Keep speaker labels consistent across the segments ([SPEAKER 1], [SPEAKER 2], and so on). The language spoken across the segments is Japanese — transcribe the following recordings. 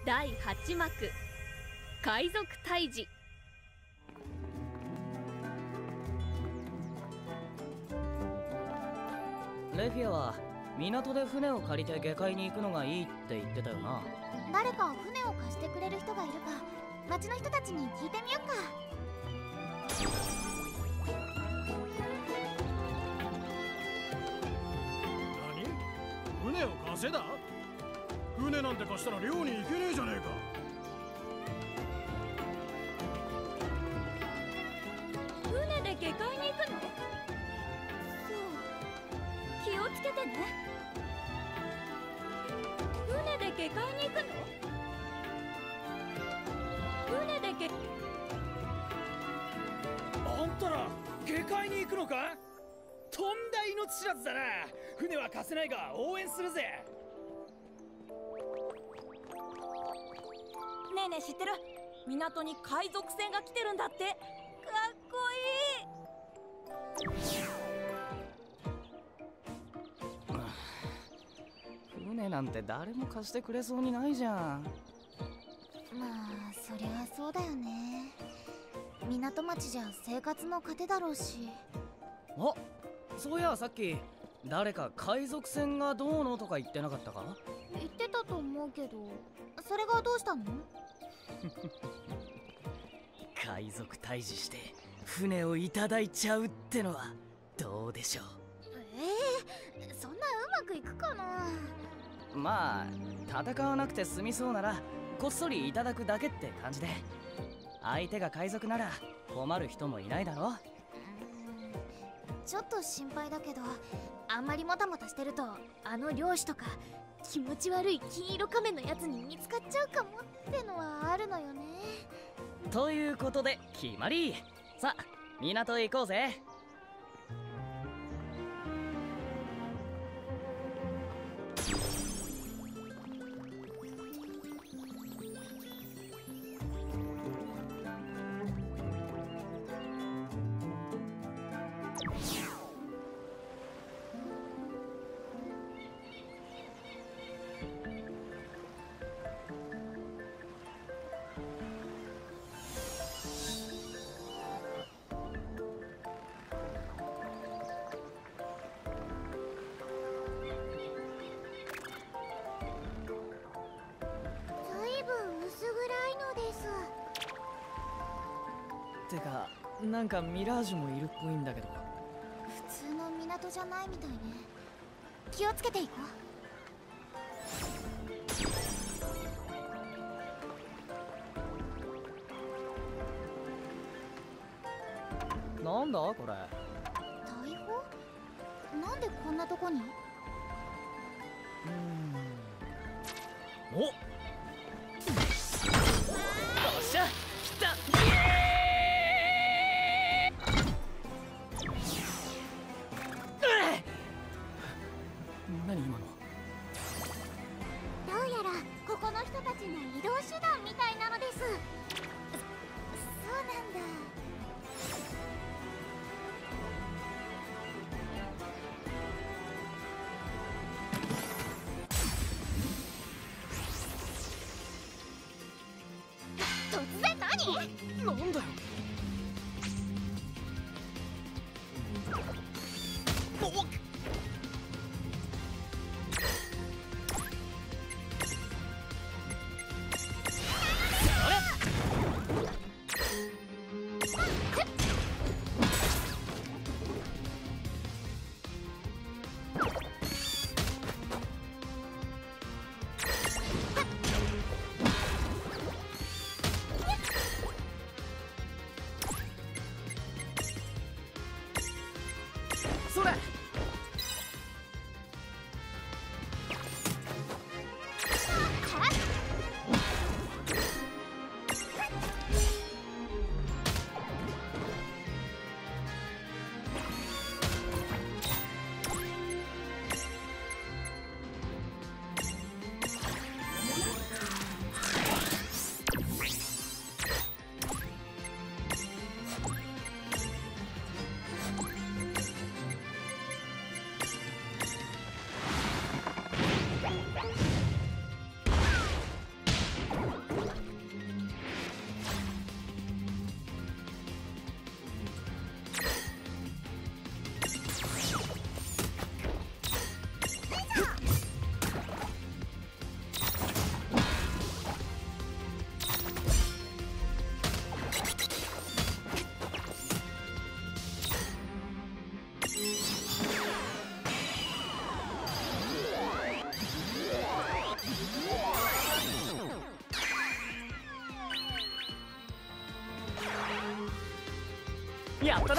[SPEAKER 1] 第8幕海賊退治。
[SPEAKER 2] レフィアは港で船を借りて下界に行くのがいいって言ってたよな。
[SPEAKER 3] 誰か船を貸してくれる人がいるか町の人たちに聞いてみよっか。
[SPEAKER 4] 何？船を貸せだ？船なんて貸したら漁に行けねえじゃねえか。
[SPEAKER 1] 船で下界に行くの？そう、気をつけてね。船で下界に行くの？船で
[SPEAKER 5] あんたら下界に行くのか？とんだ命知らずだな。船は貸せないが応援するぜ。
[SPEAKER 6] ねえねえ知ってる？港に海賊船が来てるんだって。かっこ
[SPEAKER 2] いい。船なんて誰も貸してくれそうにないじゃん。
[SPEAKER 3] まあそりゃそうだよね。港町じゃ生活の糧だろうし。
[SPEAKER 2] あ、そういやさっき誰か海賊船がどうのとか言ってなかったか？
[SPEAKER 3] 言ってたと思うけど、それがどうしたの？
[SPEAKER 2] 海賊退治して船をいただいちゃうってのはどうでしょう？
[SPEAKER 3] そんなうまくいくかな。
[SPEAKER 2] まあ戦わなくて済みそうならこっそりいただくだけって感じで、相手が海賊なら困る人もいないだろ。
[SPEAKER 3] ちょっと心配だけど、あんまりもたもたしてるとあの漁師とか気持ち悪い金色仮面のやつに見つかっちゃうかもってのはあるのよね。
[SPEAKER 2] ということで決まり。さあ港へ行こうぜ。てか、なんかミラージュもいるっぽいんだけど。
[SPEAKER 3] 普通の港じゃないみたいね。気をつけていこ
[SPEAKER 2] う。なんだこれ？
[SPEAKER 3] 大砲？なんでこんなとこに？
[SPEAKER 2] おっ、よっしゃ、来た。何今の？
[SPEAKER 3] どうやらここの人たちの移動手段みたいなのです。そうなんだ。突然何？
[SPEAKER 2] なんだよ。おっ、 やったな。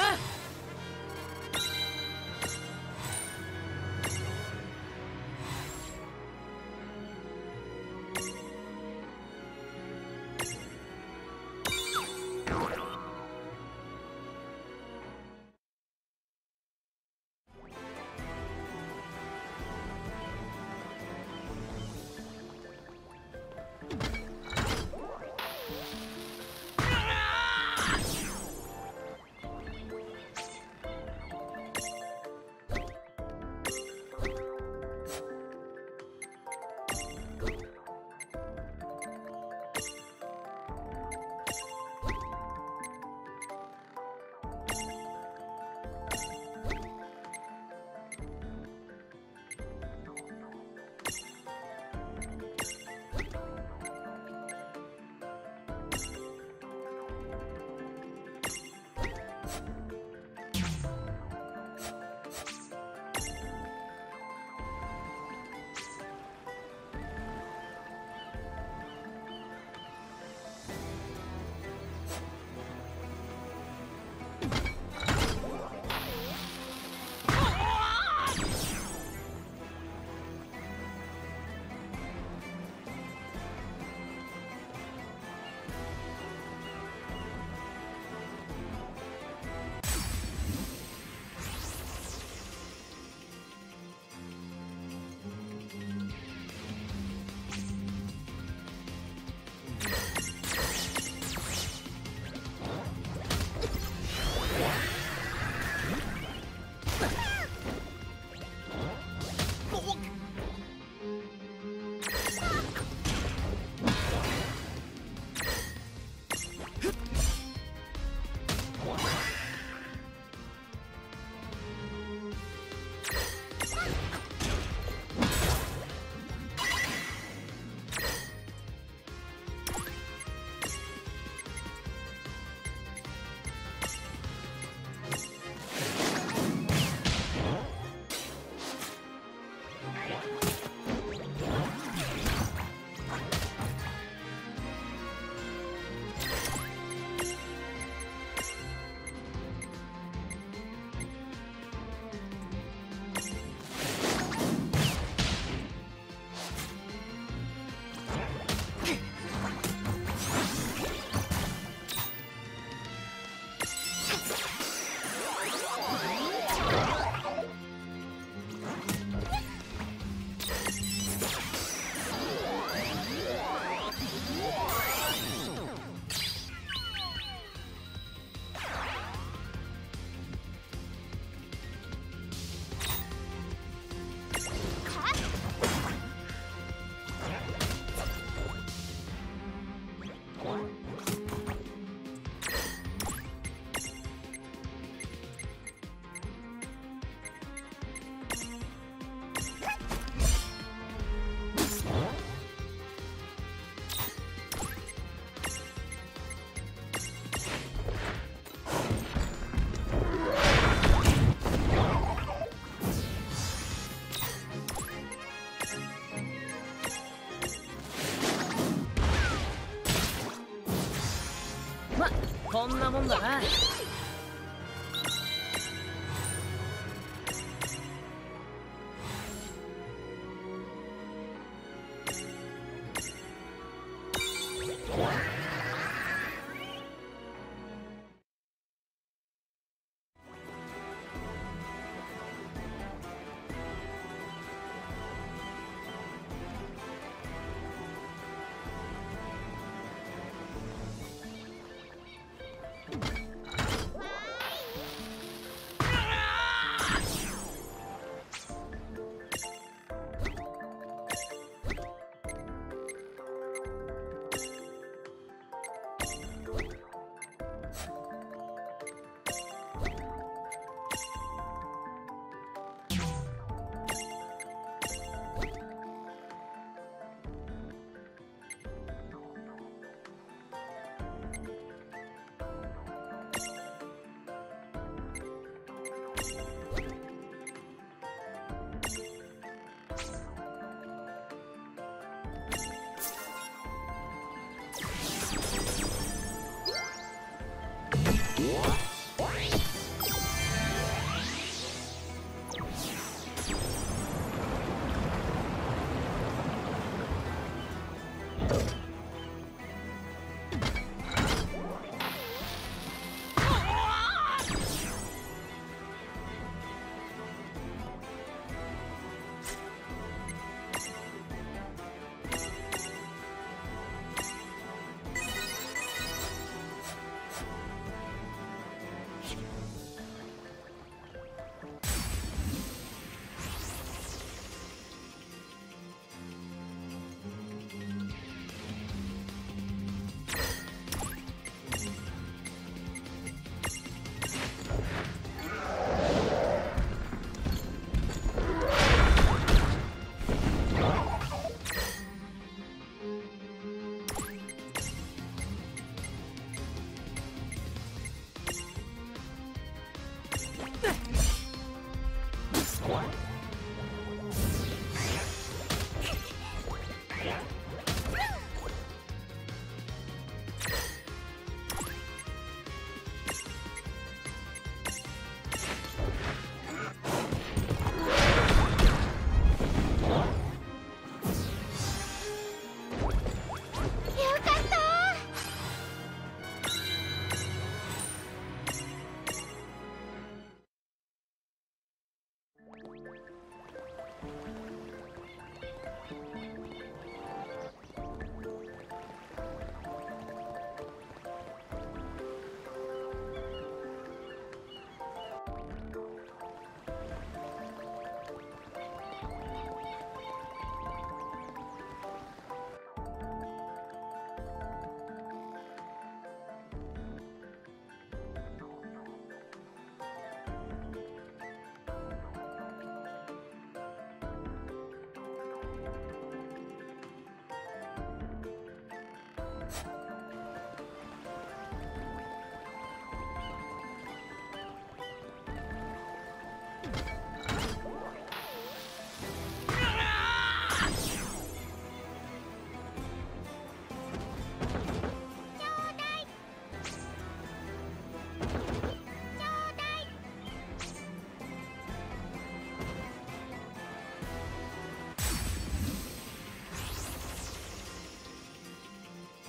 [SPEAKER 2] こんなもんだな。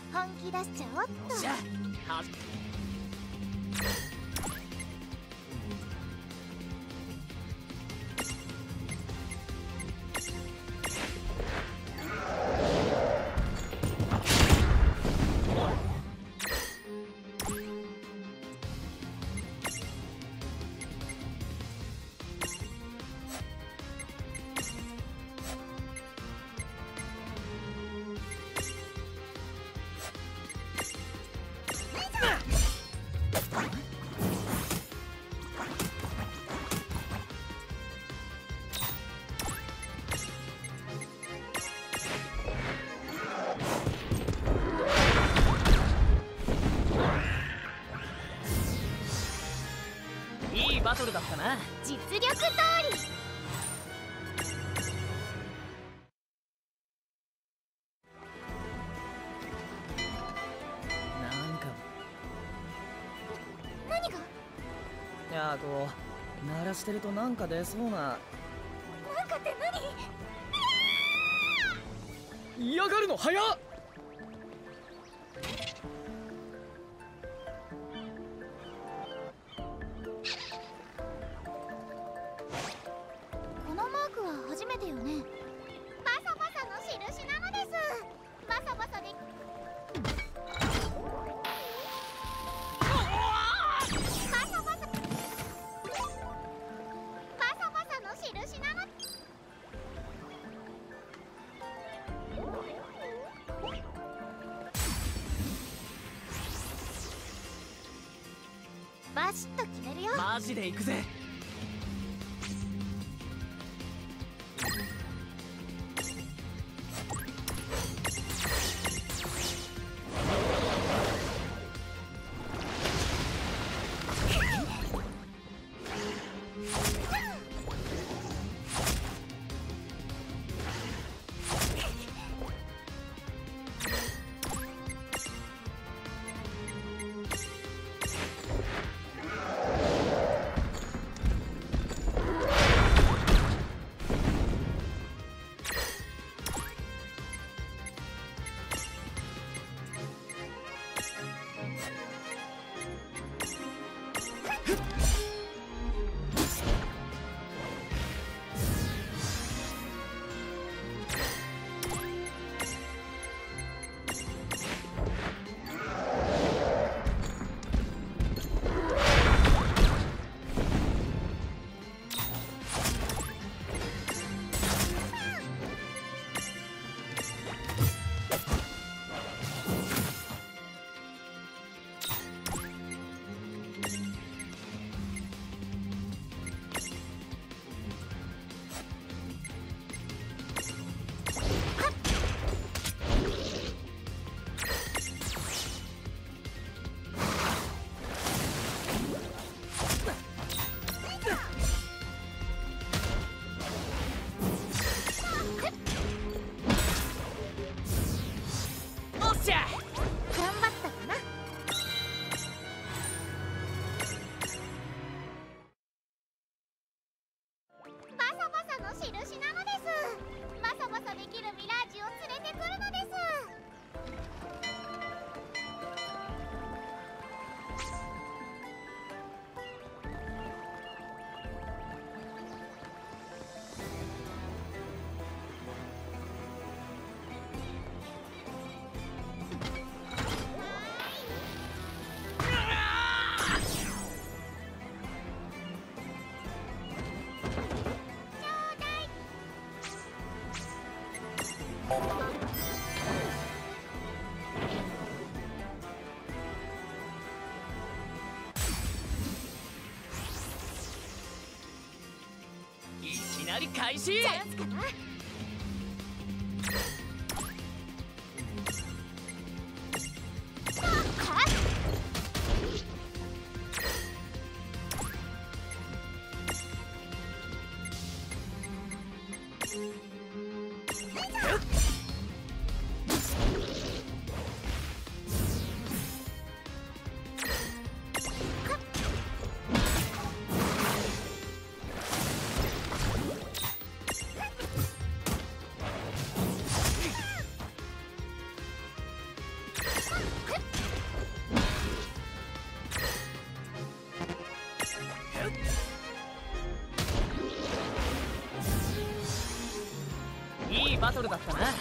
[SPEAKER 3] 本気出しちゃおっと。
[SPEAKER 2] じゃあはいいバトルだったな。
[SPEAKER 3] 実力通り。
[SPEAKER 2] なんか
[SPEAKER 3] 何が？
[SPEAKER 2] いやこう鳴らしてるとなんか出そうな。
[SPEAKER 3] なんかって何？
[SPEAKER 2] 嫌がるの早っ。
[SPEAKER 3] このマークは初めてよね。バサバサの印なのです。バサバサでバサバサの印なの。バシッと決めるよ。
[SPEAKER 2] マジで行くぜ。
[SPEAKER 3] 印なのです。バサバサできるミラージュを連れてくるのです。
[SPEAKER 2] いきなり開始。
[SPEAKER 3] チャンスかな。
[SPEAKER 2] トルだったな。
[SPEAKER 3] よかった。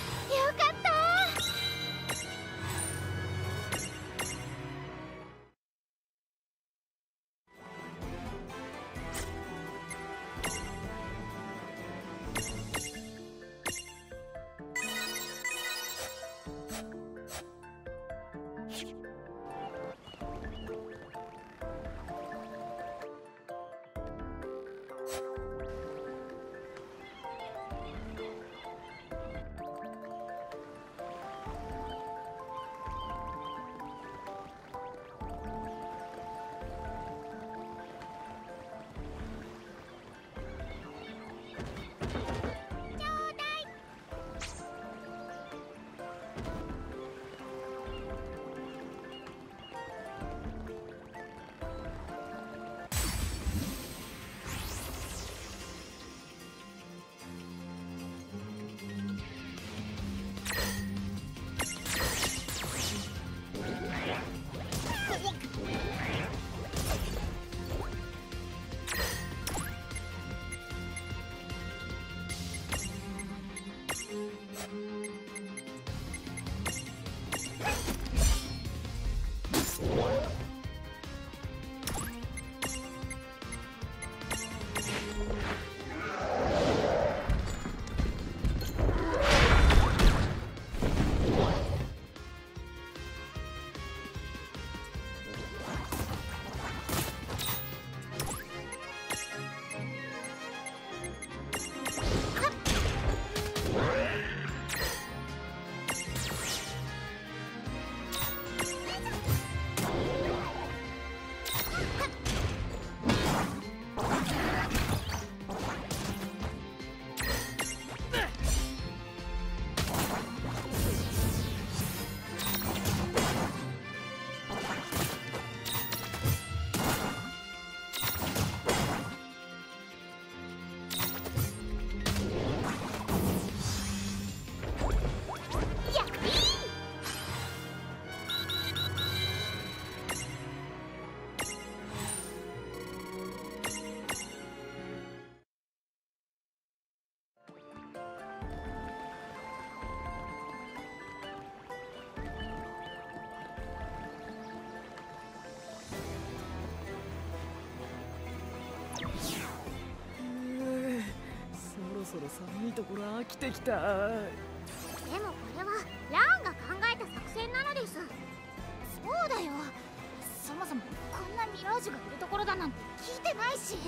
[SPEAKER 2] そろ寒いところ飽きてきた。
[SPEAKER 3] でもこれはラーンが考えた作戦なのです。そうだよ、そもそもこんなミラージュがいるところだなんて聞いてないし。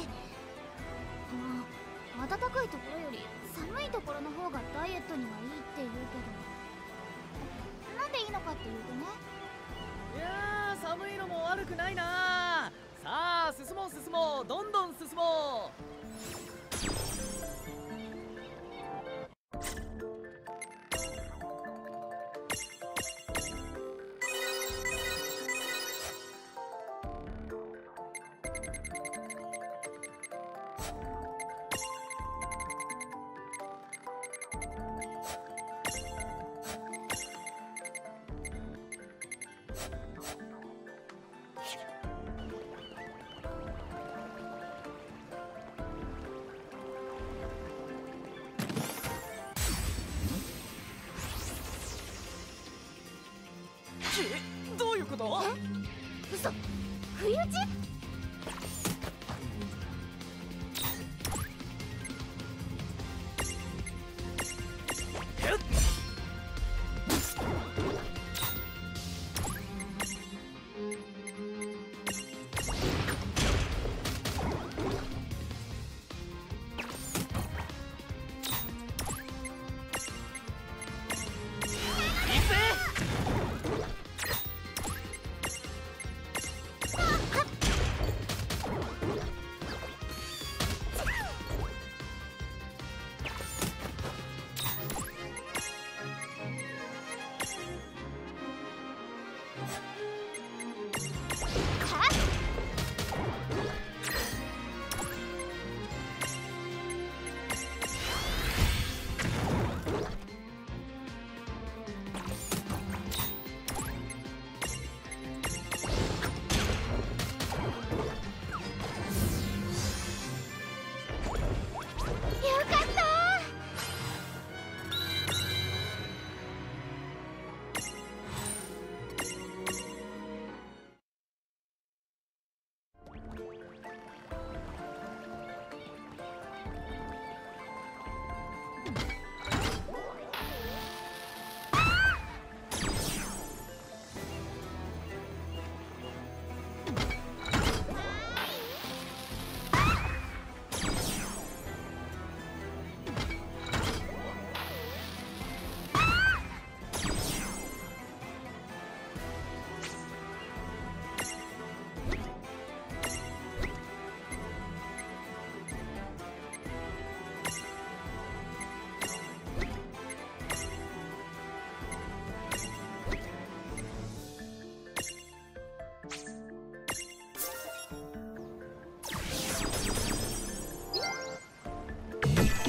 [SPEAKER 3] まあ暖かいところより寒いところの方がダイエットにはいいって言うけど、なんでいいのかっていうとね、
[SPEAKER 2] いやー、寒いのも悪くないな。さあ進もう進もう、どんどん進もう。どういうこと？
[SPEAKER 3] 嘘、不意打ち？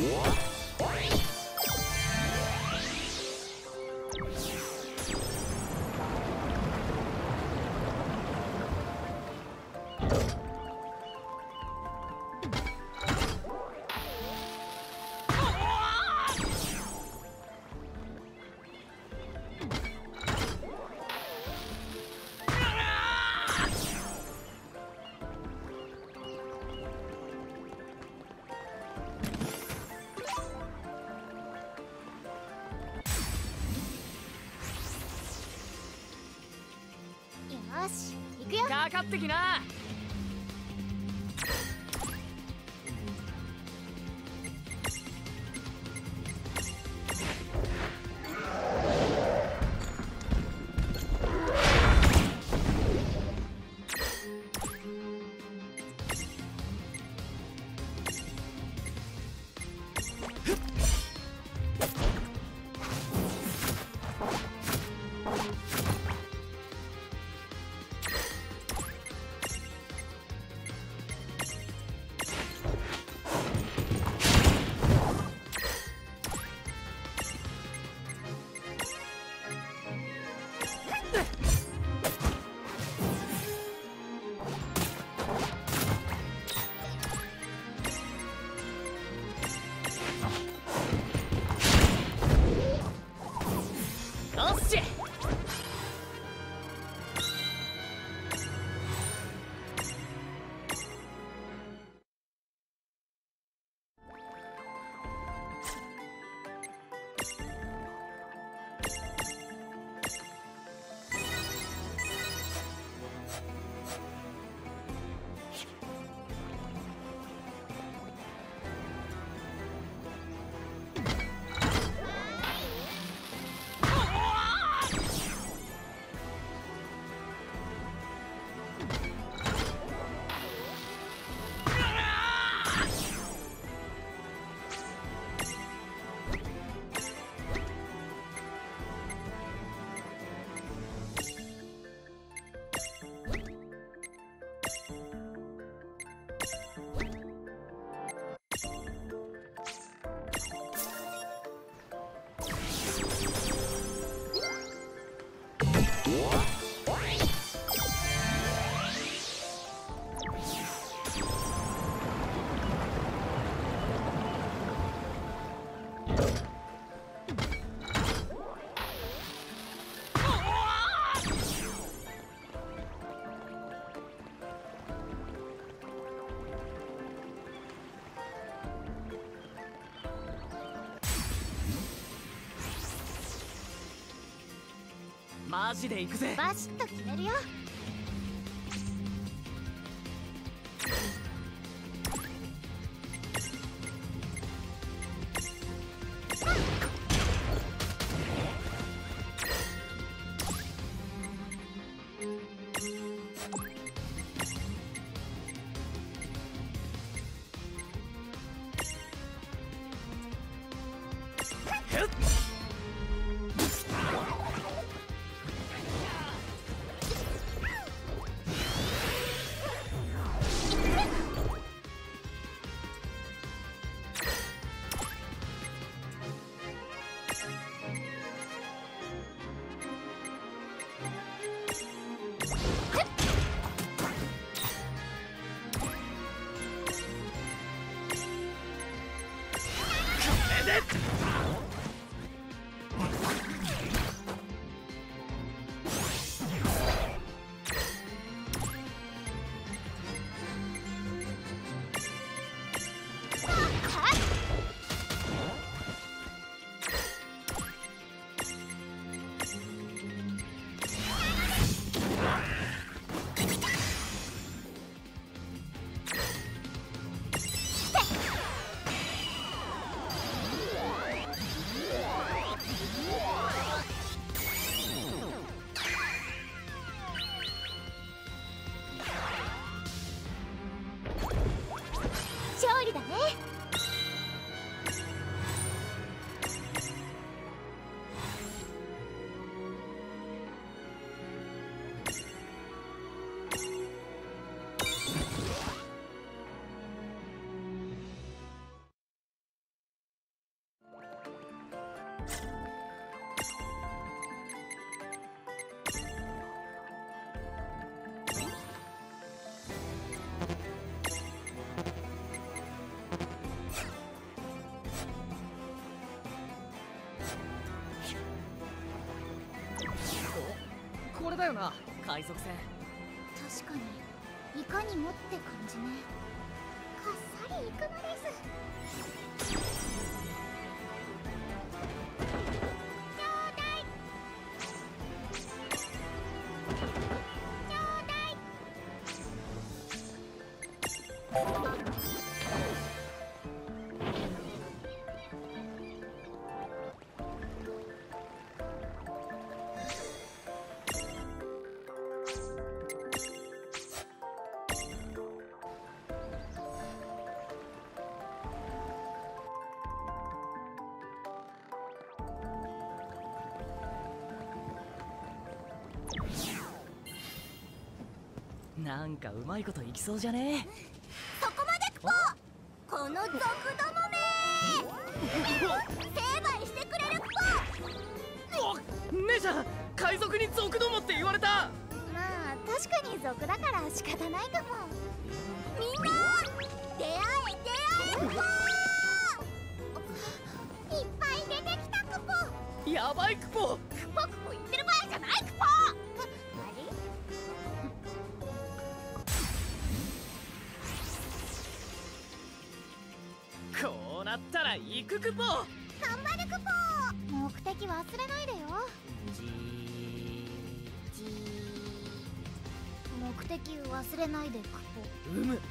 [SPEAKER 3] よし行くよ。
[SPEAKER 2] かかってきな。よっし。マジで行くぜ。
[SPEAKER 3] バシッと決めるよ。
[SPEAKER 2] これだよな、海賊船。
[SPEAKER 3] 確かにいかにもって感じね。かっさりいくのです。ちょうだいちょうだい。
[SPEAKER 2] なんかうまいこといきそうじゃねえ。
[SPEAKER 3] そこまでクポ、この賊どもめ成敗してくれるクポ。
[SPEAKER 2] 姉ちゃん、海賊に賊どもって言われた。
[SPEAKER 3] まあ確かに賊だから仕方ないかも。みんな出会えクポ。いっぱい出てきたクポ。
[SPEAKER 2] やばいクポ。
[SPEAKER 3] クポクポ言ってる場合じゃないクポ。
[SPEAKER 2] こうなったら行くクポ。
[SPEAKER 3] 頑張るクポ。目的忘れないでよ。目的忘れないでクポ。なのです。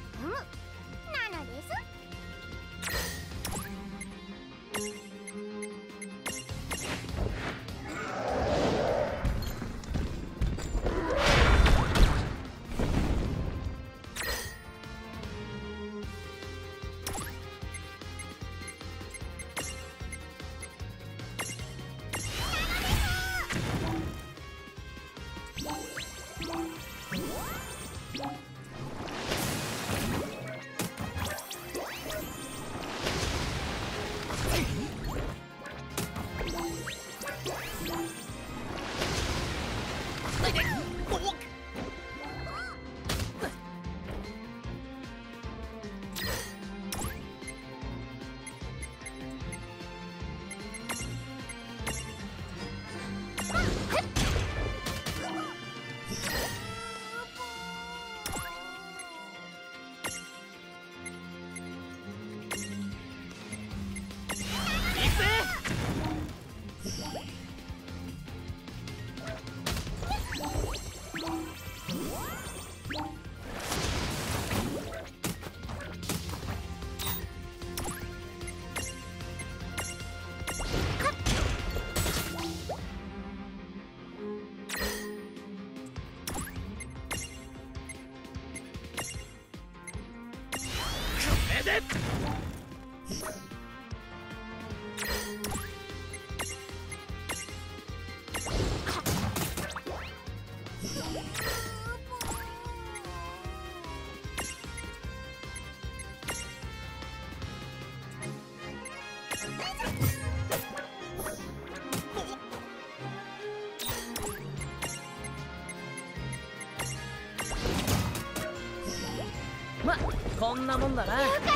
[SPEAKER 2] ま、こんなもんだな。
[SPEAKER 3] よかった。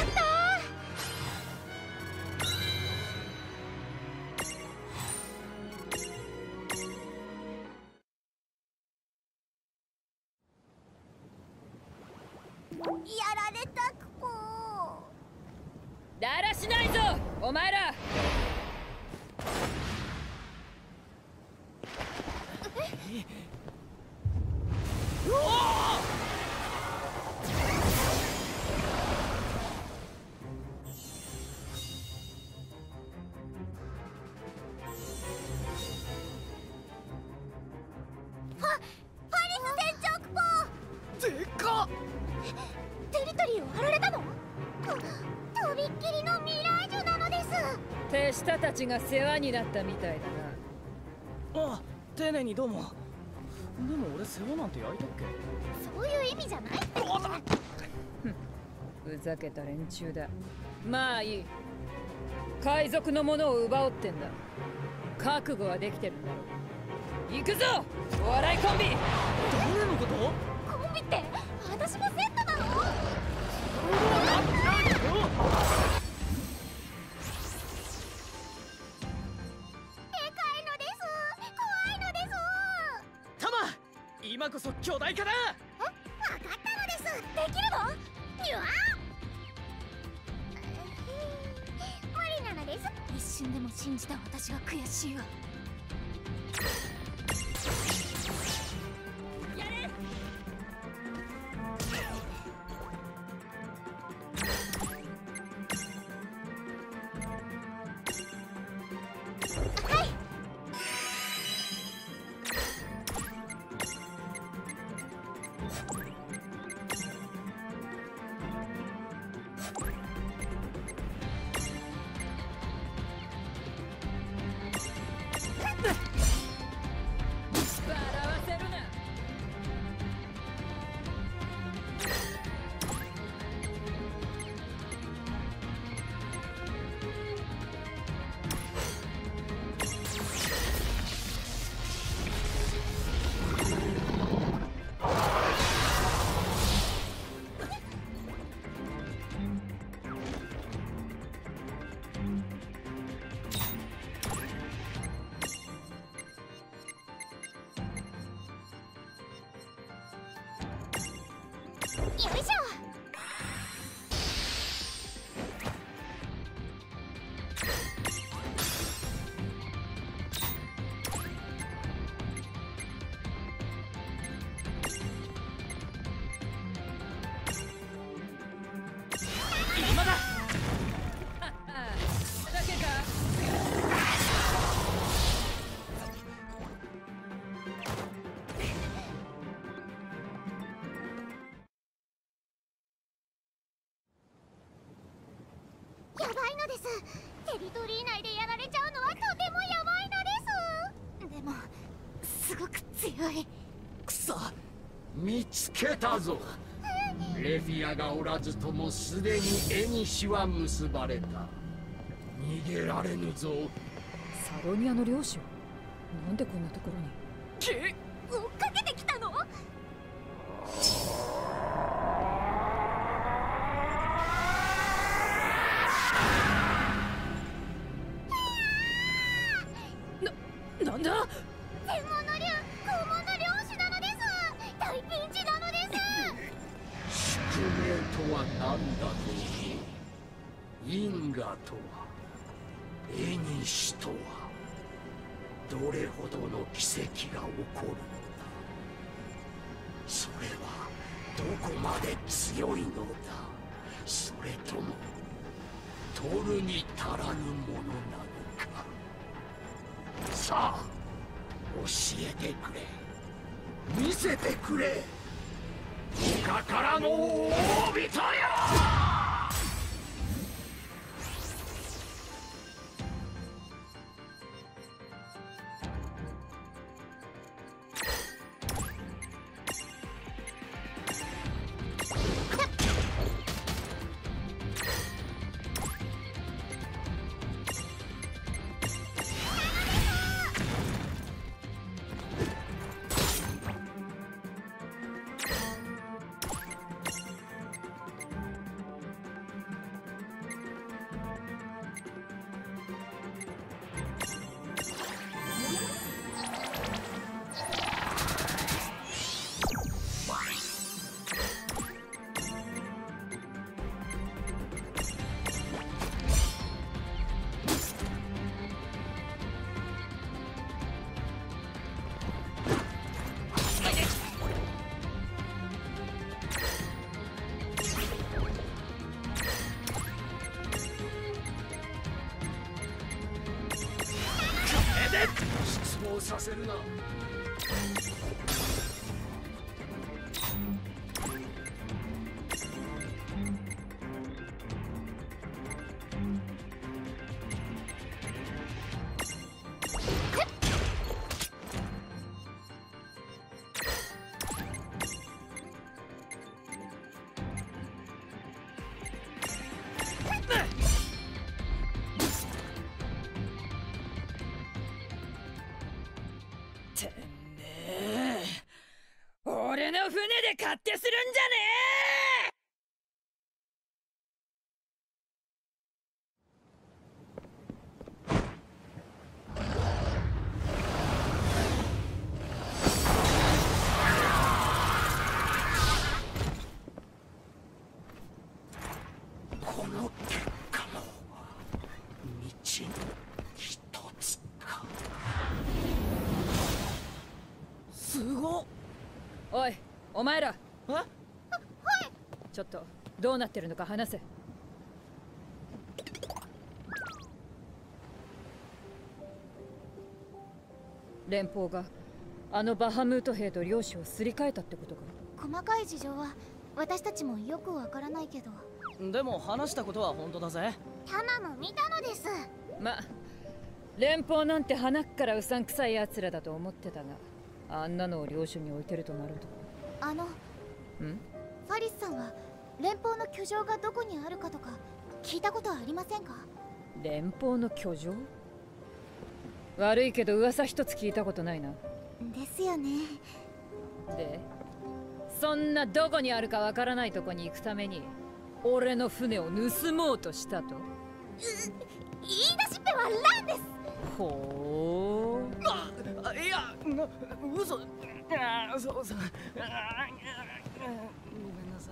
[SPEAKER 3] やられたクポ。
[SPEAKER 1] だらしないぞお前ら。
[SPEAKER 2] でっか。
[SPEAKER 3] テリトリーを張られたの？とびっきりのミラージュなのです。
[SPEAKER 1] 手下たちが世話になったみたいだな。
[SPEAKER 2] あ、丁寧にどうも。でも俺世話なんて焼いたっけ？
[SPEAKER 3] そういう意味じゃないって。
[SPEAKER 1] ふざけた連中だ。まあいい。海賊のものを奪おうってんだ。覚悟はできてるんだろう。行くぞお笑いコンビ。
[SPEAKER 2] 誰のこと？
[SPEAKER 3] コンビって私もセットなの？でかいのです。怖いのです。
[SPEAKER 2] タマ、
[SPEAKER 5] 今こそ巨大化だ。
[SPEAKER 3] わかったのです。できるの？にわ無理なのです。一瞬でも信じた私が悔しいわ。
[SPEAKER 6] やれ。
[SPEAKER 3] はい。
[SPEAKER 1] 笑わせるな。
[SPEAKER 3] よいしょ。
[SPEAKER 5] 今だ。
[SPEAKER 1] だけか。
[SPEAKER 3] やばいのです。テリトリー内でやられちゃうのはとてもやばいのです。でもすごく強い。
[SPEAKER 7] くそ、見つけたぞ。レフィアがおらずともすでに絵にしは結ばれた。逃げられぬぞ。
[SPEAKER 1] サロニアの領主はなんでこんなところに。
[SPEAKER 3] 追っかけてきたの？
[SPEAKER 1] なんだ。
[SPEAKER 3] 専門の竜、拷問の漁師なのです。大ピンチなのです。
[SPEAKER 7] 宿命とは何だという。因果とは、絵にしとは、どれほどの奇跡が起こるのだ。それはどこまで強いのだ。それとも取るに足らぬものなのか。さあ、教えてくれ。見せてくれ。他からの大人よ。失望させるな。
[SPEAKER 1] てめえ、俺の船で勝手するんじゃねえ。 おい、お前ら。
[SPEAKER 2] え？
[SPEAKER 1] ちょっとどうなってるのか話せ。連邦があのバハムート兵と領主をすり替えたってことか。
[SPEAKER 3] 細かい事情は私たちもよくわからないけど。
[SPEAKER 2] でも話したことは本当だぜ。
[SPEAKER 3] タマも見たのです。
[SPEAKER 1] ま、連邦なんて鼻っからうさんくさい奴らだと思ってたが、あんなのを領主に置いてるとなると。
[SPEAKER 3] ファリスさんは連邦の居城がどこにあるかとか聞いたことはありませんか？
[SPEAKER 1] 連邦の居城？悪いけど噂一つ聞いたことないな。
[SPEAKER 3] ですよね。
[SPEAKER 1] で、そんなどこにあるかわからないとこに行くために俺の船を盗もうとしたと？
[SPEAKER 3] 言い出しっぺはランです。
[SPEAKER 1] ほ
[SPEAKER 2] いや、嘘。そう。ごめんなさ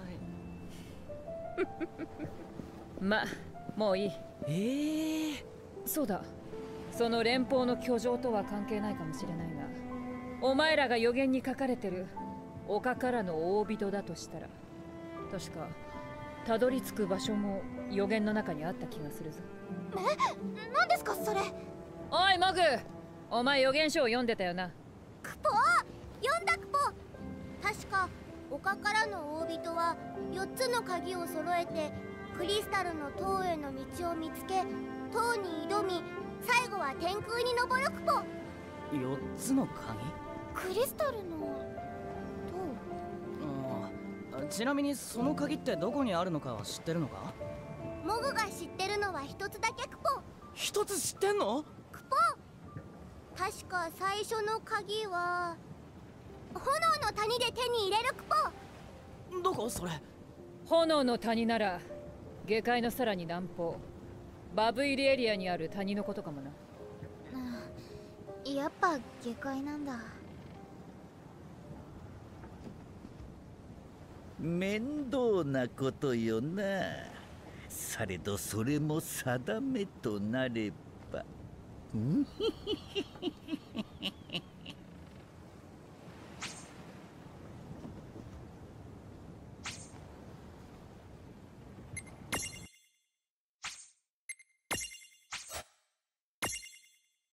[SPEAKER 2] い。
[SPEAKER 1] ま、もういい。そうだ、その連邦の居城とは関係ないかもしれないが、お前らが予言に書かれてる丘からの大人だとしたら、確かたどり着く場所も予言の中にあった気がするぞ。
[SPEAKER 3] 何ですかそれ？
[SPEAKER 1] おいモグ、お前予言書を読んでたよな。
[SPEAKER 3] クポ、読んだクポ。確か丘からの大人は4つの鍵を揃えてクリスタルの塔への道を見つけ、塔に挑み、最後は天空に昇るクポ。
[SPEAKER 2] 4つの鍵？
[SPEAKER 3] クリスタルの塔？
[SPEAKER 2] ちなみにその鍵ってどこにあるのかは知ってるのか？
[SPEAKER 3] モグが知ってるのは1つだけクポ。
[SPEAKER 2] 1つ知ってんの？
[SPEAKER 3] クポ。確か最初の鍵は炎の谷で手に入れるクポ。
[SPEAKER 2] どこそれ？
[SPEAKER 1] 炎の谷なら下界のさらに南方バブイリエリアにある谷のことかもな。
[SPEAKER 3] やっぱ下界なんだ。
[SPEAKER 8] 面倒なことよな。されどそれも定めとなれば。